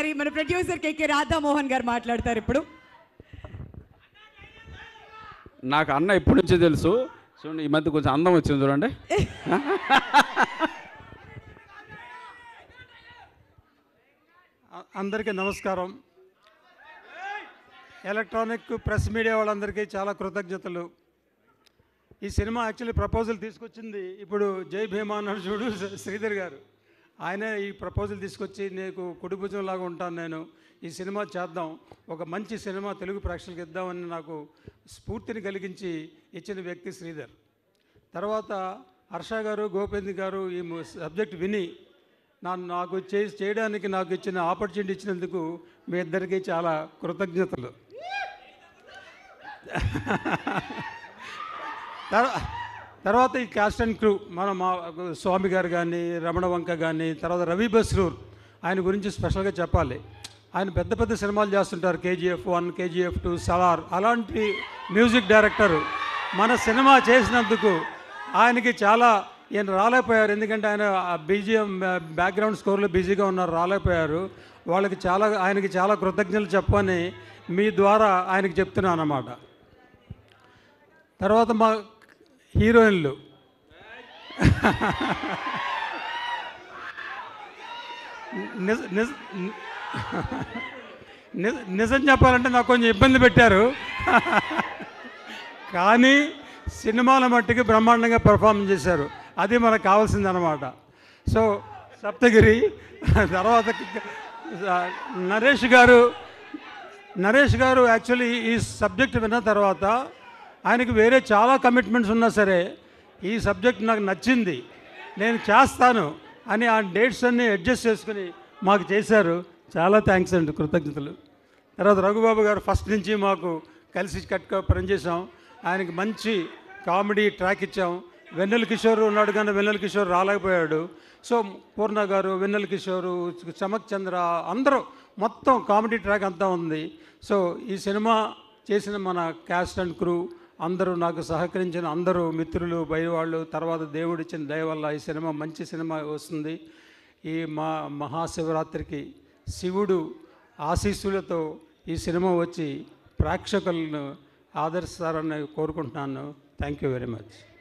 మరి మన ప్రొడ్యూసర్ కేకే రాధామోహన్ గారు మాట్లాడతారు ఇప్పుడు. నాకు అన్న ఎప్పటి నుంచో తెలుసు. చూడండి, ఈ మధ్య కొంచెం అందం వచ్చింది చూడండి. అందరికీ నమస్కారం. ఎలక్ట్రానిక్ ప్రెస్ మీడియా వాళ్ళందరికీ చాలా కృతజ్ఞతలు. ఈ సినిమా యాక్చువల్లీ ప్రపోజల్ తీసుకొచ్చింది ఇప్పుడు జై భీమా అన్నాడు చూడు శ్రీధర్ గారు. ఆయనే ఈ ప్రపోజల్ తీసుకొచ్చి నీకు కుడిభుజంలాగా ఉంటాను నేను, ఈ సినిమా చేద్దాం, ఒక మంచి సినిమా తెలుగు ప్రేక్షకులకు ఇద్దామని నాకు స్ఫూర్తిని కలిగించి ఇచ్చిన వ్యక్తి శ్రీధర్. తర్వాత హర్ష గారు, గోపేంద్ర గారు ఈ సబ్జెక్ట్ విని నాకు చేయడానికి నాకు ఇచ్చిన ఆపర్చునిటీ ఇచ్చినందుకు మీ ఇద్దరికీ చాలా కృతజ్ఞతలు. తర్వాత ఈ క్యాస్ట్ అండ్ క్రూ మా స్వామి గారు కానీ, రమణ వంక కానీ, తర్వాత రవి బస్రూర్, ఆయన గురించి స్పెషల్గా చెప్పాలి. ఆయన పెద్ద పెద్ద సినిమాలు చేస్తుంటారు, KGF1, KGF2, సలార్, అలాంటి మ్యూజిక్ డైరెక్టరు మన సినిమా చేసినందుకు ఆయనకి చాలా ఈయన రాలేకపోయారు. ఎందుకంటే ఆయన BGM బ్యాక్గ్రౌండ్ స్కోర్లో బిజీగా ఉన్నారు, రాలేకపోయారు. ఆయనకి చాలా కృతజ్ఞతలు చెప్పని మీ ద్వారా ఆయనకి చెప్తున్నాను అన్నమాట. తర్వాత మా హీరోయిన్లు నిజం చెప్పాలంటే నాకు కొంచెం ఇబ్బంది పెట్టారు, కానీ సినిమాల మట్టికి బ్రహ్మాండంగా పెర్ఫార్మెన్స్ చేశారు. అది మనకు కావాల్సిందనమాట. సో సప్తగిరి, తర్వాత నరేష్ గారు యాక్చువల్లీ ఈ సబ్జెక్ట్ విన్న తర్వాత ఆయనకి వేరే చాలా కమిట్మెంట్స్ ఉన్నా సరే ఈ సబ్జెక్ట్ నాకు నచ్చింది, నేను చేస్తాను అని ఆ డేట్స్ అన్నీ అడ్జస్ట్ చేసుకుని మాకు చేశారు. చాలా థ్యాంక్స్ అండి, కృతజ్ఞతలు. తర్వాత రఘుబాబు గారు ఫస్ట్ నుంచి మాకు కలిసి కట్టుగా పనిచేసాం. ఆయనకి మంచి కామెడీ ట్రాక్ ఇచ్చాం. వెన్నెల కిషోర్ ఉన్నాడు కానీ వెన్నెల కిషోర్ రాలేకపోయాడు. సో పూర్ణ గారు, వెన్నెల కిషోరు, చమక్ చంద్ర, అందరూ మొత్తం కామెడీ ట్రాక్ అంతా ఉంది. సో ఈ సినిమా చేసిన మన క్యాస్ట్ అండ్ క్రూ అందరూ, నాకు సహకరించిన అందరూ మిత్రులు, బయవాళ్ళు, తర్వాత దేవుడిచ్చిన దయ వల్ల ఈ సినిమా మంచి సినిమా వస్తుంది. ఈ మహాశివరాత్రికి శివుడు ఆశీస్సులతో ఈ సినిమా వచ్చి ప్రేక్షకులను ఆదరిస్తారని కోరుకుంటున్నాను. Thank you very much.